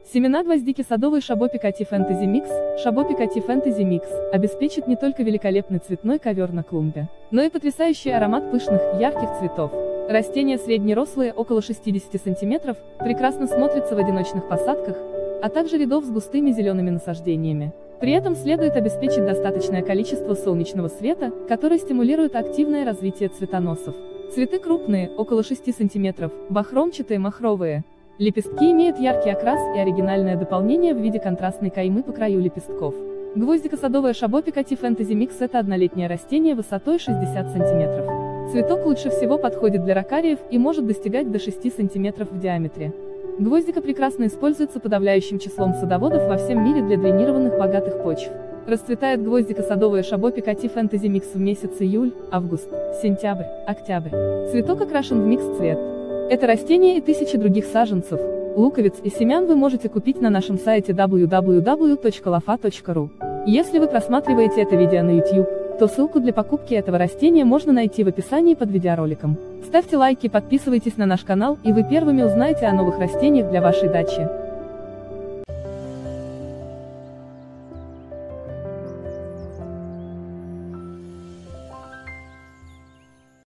Семена гвоздики садовой Шабо Пикати Фэнтези Микс. Шабо Пикати Фэнтези Микс обеспечит не только великолепный цветной ковер на клумбе, но и потрясающий аромат пышных, ярких цветов. Растения среднерослые, около 60 см, прекрасно смотрятся в одиночных посадках, а также рядов с густыми зелеными насаждениями. При этом следует обеспечить достаточное количество солнечного света, который стимулирует активное развитие цветоносов. Цветы крупные, около 6 см, бахромчатые, махровые. Лепестки имеют яркий окрас и оригинальное дополнение в виде контрастной каймы по краю лепестков. Гвоздико-садовая Шабо Пикати Фэнтези Микс – это однолетнее растение высотой 60 см. Цветок лучше всего подходит для ракариев и может достигать до 6 см в диаметре. Гвоздика прекрасно используется подавляющим числом садоводов во всем мире для дренированных богатых почв. Расцветает гвоздико-садовая Шабо Пикати Фэнтези Микс в месяц июль, август, сентябрь, октябрь. Цветок окрашен в микс-цвет. Это растение и тысячи других саженцев, луковиц и семян вы можете купить на нашем сайте www.lofa.ru. Если вы просматриваете это видео на YouTube, то ссылку для покупки этого растения можно найти в описании под видеороликом. Ставьте лайки, подписывайтесь на наш канал, и вы первыми узнаете о новых растениях для вашей дачи.